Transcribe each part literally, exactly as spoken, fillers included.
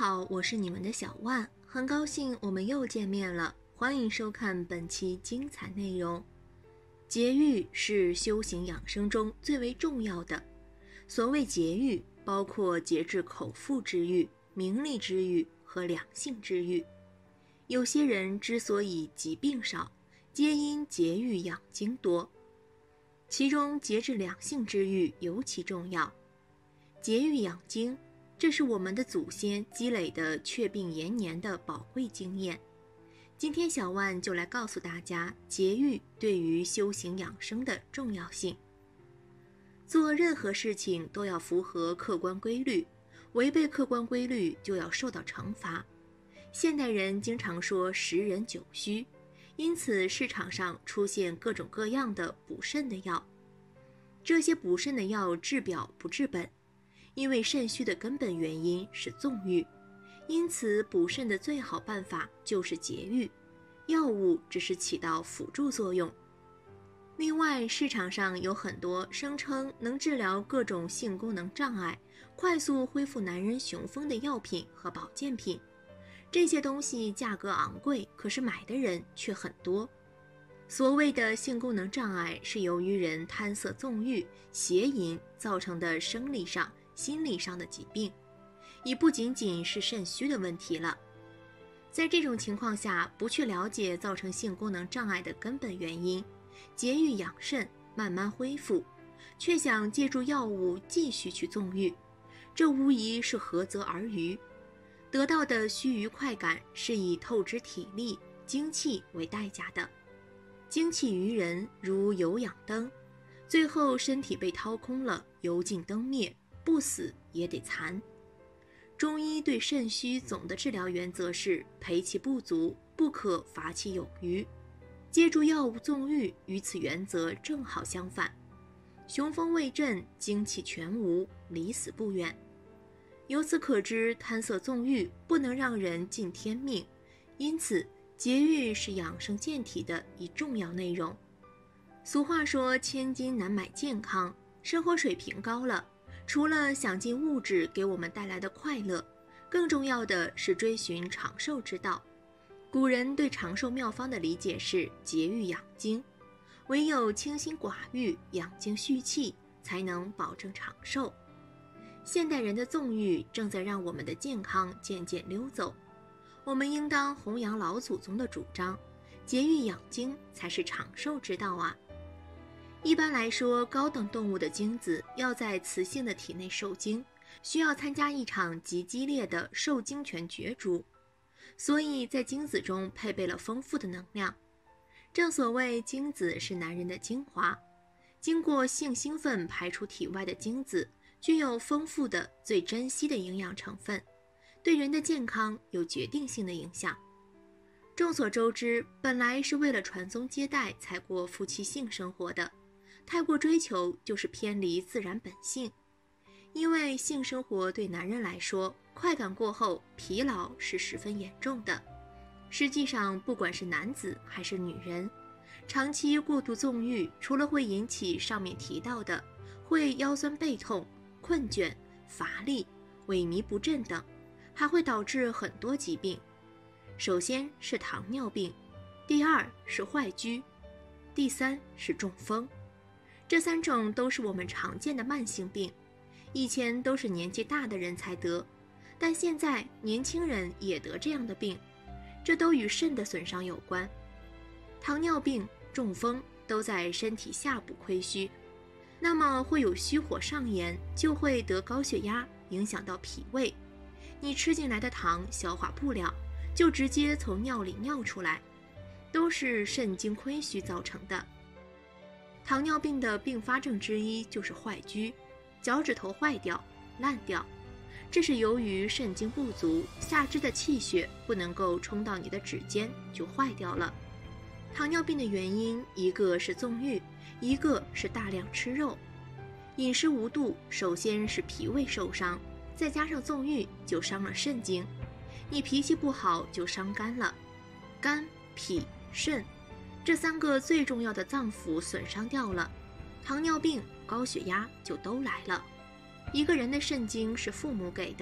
好，我是你们的小万，很高兴我们又见面了，欢迎收看本期精彩内容。节欲是修行养生中最为重要的。所谓节欲，包括节制口腹之欲、名利之欲和两性之欲。有些人之所以疾病少，皆因节欲养精多。其中节制两性之欲尤其重要。节欲养精，这是我们的祖先积累的却病延年的宝贵经验。今天小万就来告诉大家节欲对于修行养生的重要性。做任何事情都要符合客观规律，违背客观规律就要受到惩罚。现代人经常说十人九虚，因此市场上出现各种各样的补肾的药。这些补肾的药治表不治本，因为肾虚的根本原因是纵欲，因此补肾的最好办法就是节欲，药物只是起到辅助作用。另外，市场上有很多声称能治疗各种性功能障碍、快速恢复男人雄风的药品和保健品，这些东西价格昂贵，可是买的人却很多。所谓的性功能障碍是由于人贪色纵欲、邪淫造成的生理上、心理上的疾病，已不仅仅是肾虚的问题了。在这种情况下，不去了解造成性功能障碍的根本原因，节欲养肾，慢慢恢复，却想借助药物继续去纵欲，这无疑是何泽而渔。得到的须臾快感是以透支体力、精气为代价的。精气于人如有氧灯，最后身体被掏空了，油尽灯灭，不死也得残。中医对肾虚总的治疗原则是培其不足，不可伐其有余。借助药物纵欲与此原则正好相反，雄风未振，精气全无，离死不远。由此可知，贪色纵欲不能让人尽天命，因此节欲是养生健体的一重要内容。俗话说千金难买健康，生活水平高了，除了想尽物质给我们带来的快乐，更重要的是追寻长寿之道。古人对长寿妙方的理解是节欲养精，唯有清心寡欲，养精蓄气，才能保证长寿。现代人的纵欲正在让我们的健康渐渐溜走，我们应当弘扬老祖宗的主张，节欲养精才是长寿之道啊。一般来说，高等动物的精子要在雌性的体内受精，需要参加一场极激烈的受精权角逐，所以在精子中配备了丰富的能量。正所谓精子是男人的精华，经过性兴奋排出体外的精子具有丰富的最珍惜的营养成分，对人的健康有决定性的影响。众所周知，本来是为了传宗接代才过夫妻性生活的，太过追求就是偏离自然本性。因为性生活对男人来说，快感过后疲劳是十分严重的。实际上，不管是男子还是女人，长期过度纵欲，除了会引起上面提到的会腰酸背痛、困倦、乏力、萎靡不振等，还会导致很多疾病。首先是糖尿病，第二是坏疽，第三是中风。这三种都是我们常见的慢性病，以前都是年纪大的人才得，但现在年轻人也得这样的病，这都与肾的损伤有关。糖尿病、中风都在身体下部亏虚，那么会有虚火上炎，就会得高血压，影响到脾胃。你吃进来的糖消化不了，就直接从尿里尿出来，都是肾精亏虚造成的。糖尿病的并发症之一就是坏疽，脚趾头坏掉、烂掉，这是由于肾精不足，下肢的气血不能够冲到你的指尖，就坏掉了。糖尿病的原因，一个是纵欲，一个是大量吃肉。饮食无度，首先是脾胃受伤，再加上纵欲，就伤了肾经。你脾气不好，就伤肝了。肝、脾、肾这三个最重要的脏腑损伤掉了，糖尿病、高血压就都来了。一个人的肾精是父母给的，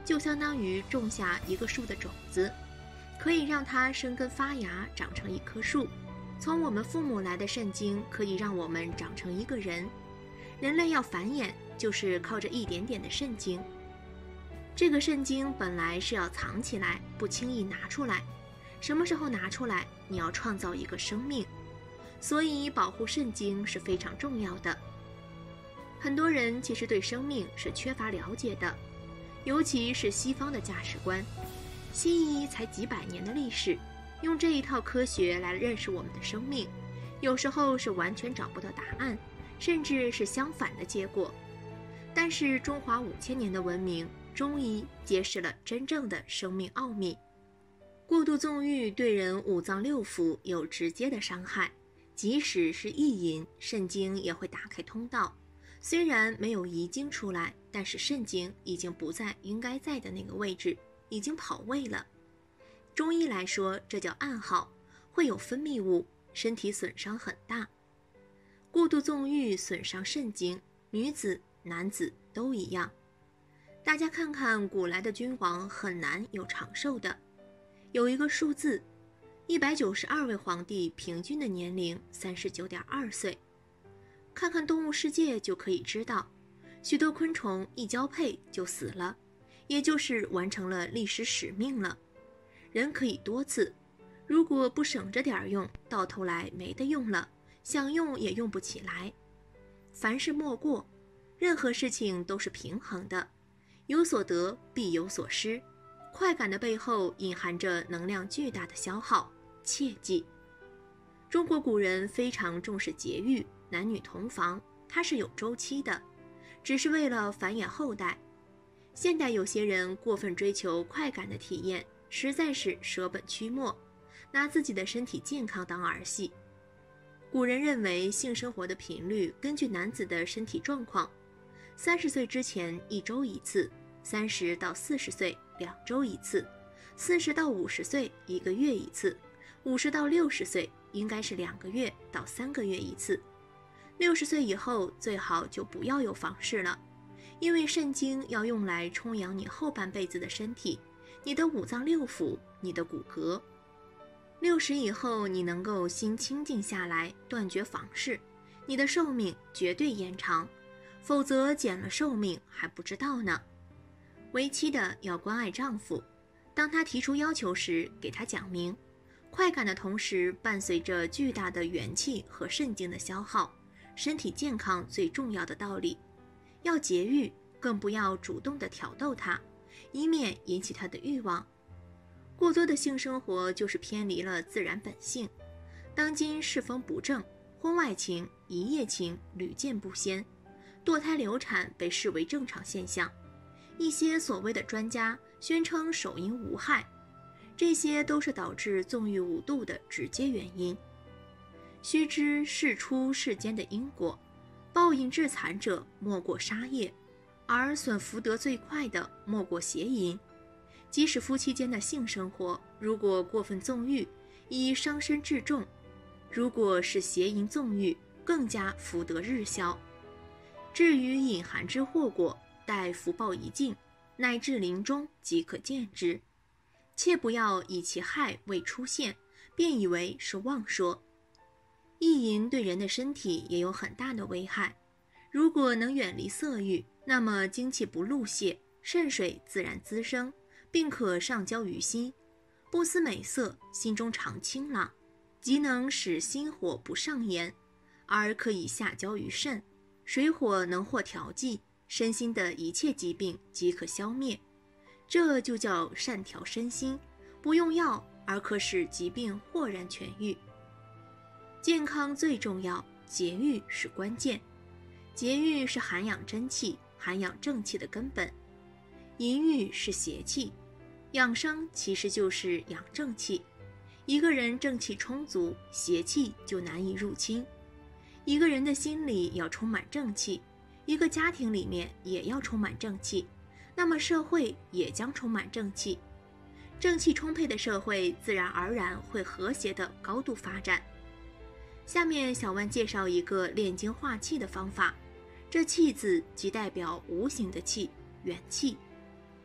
就相当于种下一个树的种子，可以让它生根发芽，长成一棵树。从我们父母来的肾精可以让我们长成一个人。人类要繁衍，就是靠着一点点的肾精。这个肾精本来是要藏起来，不轻易拿出来。什么时候拿出来？你要创造一个生命。所以保护肾精是非常重要的。很多人其实对生命是缺乏了解的，尤其是西方的价值观。西医才几百年的历史，用这一套科学来认识我们的生命，有时候是完全找不到答案，甚至是相反的结果。但是中华五千年的文明，中医揭示了真正的生命奥秘。过度纵欲对人五脏六腑有直接的伤害，即使是意淫，肾经也会打开通道。虽然没有遗精出来，但是肾经已经不在应该在的那个位置，已经跑位了。中医来说，这叫暗耗，会有分泌物，身体损伤很大。过度纵欲损伤肾经，女子、男子都一样。大家看看古来的君王很难有长寿的，有一个数字，一百九十二位皇帝平均的年龄三十九点二岁。看看动物世界就可以知道，许多昆虫一交配就死了，也就是完成了历史使命了。人可以多次，如果不省着点用，到头来没得用了，想用也用不起来。凡事莫过，任何事情都是平衡的，有所得必有所失，快感的背后隐含着能量巨大的消耗，切记。中国古人非常重视节育，男女同房，它是有周期的，只是为了繁衍后代。现代有些人过分追求快感的体验，实在是舍本驱末，拿自己的身体健康当儿戏。古人认为性生活的频率根据男子的身体状况，三十岁之前一周一次，三十到四十岁两周一次，四十到五十岁一个月一次，五十到六十岁应该是两个月到三个月一次。六十岁以后最好就不要有房事了，因为肾精要用来充养你后半辈子的身体，你的五脏六腑，你的骨骼。六十以后你能够心清静下来，断绝房事，你的寿命绝对延长，否则减了寿命还不知道呢。为妻的要关爱丈夫，当他提出要求时，给他讲明，快感的同时伴随着巨大的元气和肾精的消耗，身体健康最重要的道理。要节育，更不要主动的挑逗他，以免引起他的欲望。过多的性生活就是偏离了自然本性。当今世风不正，婚外情、一夜情屡见不鲜，堕胎流产被视为正常现象。一些所谓的专家宣称手淫无害，这些都是导致纵欲无度的直接原因。须知事出世间的因果，报应致残者莫过杀业，而损福德最快的莫过邪淫。即使夫妻间的性生活，如果过分纵欲，以伤身致重；如果是邪淫纵欲，更加福德日消。至于隐含之祸果，待福报一尽，乃至临终即可见之。切不要以其害未出现，便以为是妄说。意淫对人的身体也有很大的危害。如果能远离色欲，那么精气不露泄，肾水自然滋生，并可上交于心，不思美色，心中常清朗，即能使心火不上炎，而可以下交于肾，水火能获调剂，身心的一切疾病即可消灭。这就叫善调身心，不用药而可使疾病豁然痊愈。健康最重要，节育是关键。节育是涵养真气、涵养正气的根本。淫欲是邪气，养生其实就是养正气。一个人正气充足，邪气就难以入侵。一个人的心里要充满正气，一个家庭里面也要充满正气，那么社会也将充满正气。正气充沛的社会自然而然会和谐的高度发展。下面小万介绍一个炼精化气的方法，这气字即代表无形的气，元气。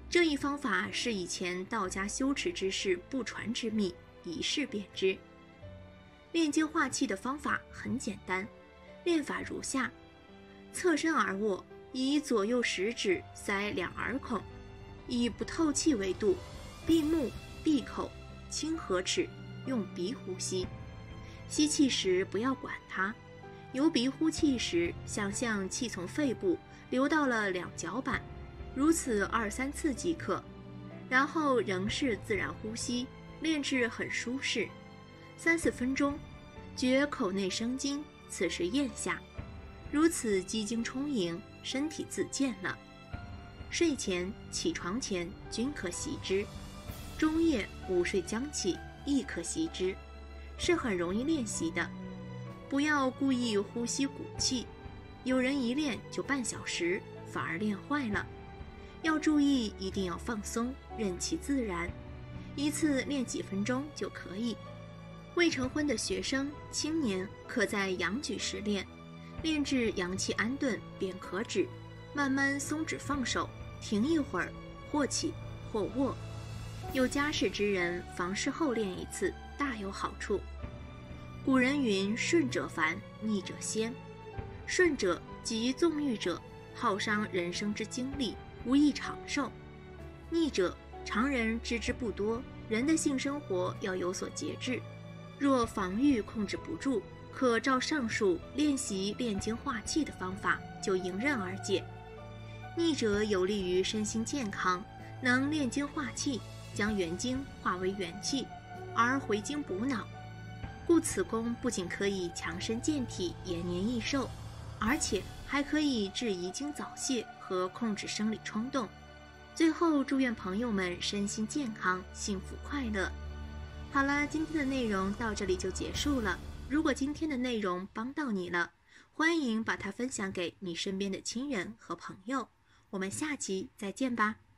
这一方法是以前道家修持之士不传之秘，一试便知。炼精化气的方法很简单，练法如下：侧身而卧，以左右食指塞两耳孔，以不透气为度，闭目闭口，轻合齿，用鼻呼吸。吸气时不要管它，由鼻呼气时，想象气从肺部流到了两脚板，如此二三次即可。然后仍是自然呼吸，练至很舒适。三四分钟，觉口内生津，此时咽下，如此积精充盈，身体自健了。睡前、起床前均可习之，中夜午睡将起亦可习之，是很容易练习的。不要故意呼吸鼓气，有人一练就半小时，反而练坏了。要注意，一定要放松，任其自然，一次练几分钟就可以。未成婚的学生、青年可在阳举时练，练至阳气安顿便可止，慢慢松指放手，停一会儿，或起或卧。有家室之人，房事后练一次，大有好处。古人云：顺者繁，逆者先。顺者即纵欲者，耗伤人生之精力，无益长寿。逆者，常人知之不多，人的性生活要有所节制。若防御控制不住，可照上述练习炼精化气的方法，就迎刃而解。逆者有利于身心健康，能炼精化气，将元精化为元气，而回精补脑。故此功不仅可以强身健体、延年益寿，而且还可以治遗精早泄和控制生理冲动。最后，祝愿朋友们身心健康、幸福快乐。好了，今天的内容到这里就结束了。如果今天的内容帮到你了，欢迎把它分享给你身边的亲人和朋友。我们下期再见吧。